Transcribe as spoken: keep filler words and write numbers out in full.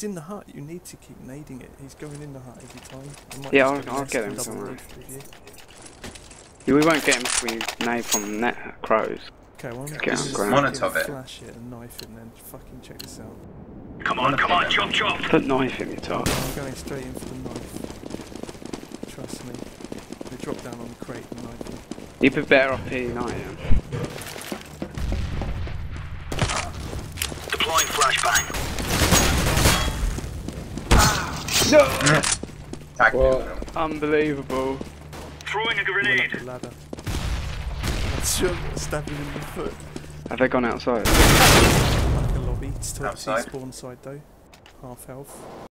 He's in the hut. You need to keep nading it. He's going in the hut every time. Yeah, I'll, I'll get him somewhere. Yeah, we won't get him if we nade from net crows. Okay, well, get him Monotov it. Flash it and knife it and then fucking check this out. Come on, come on, chop chop! Put knife in your top. I'm going straight in for the knife. Trust me. They drop down on the crate and knife him. You'd be better off P nine. Deploying flashbang. No! Tag What? Unbelievable. Throwing a grenade. The ladder. Stab him in the foot. Have they gone outside? Like a lobby. It's towards the Outside. spawn side though. Half health.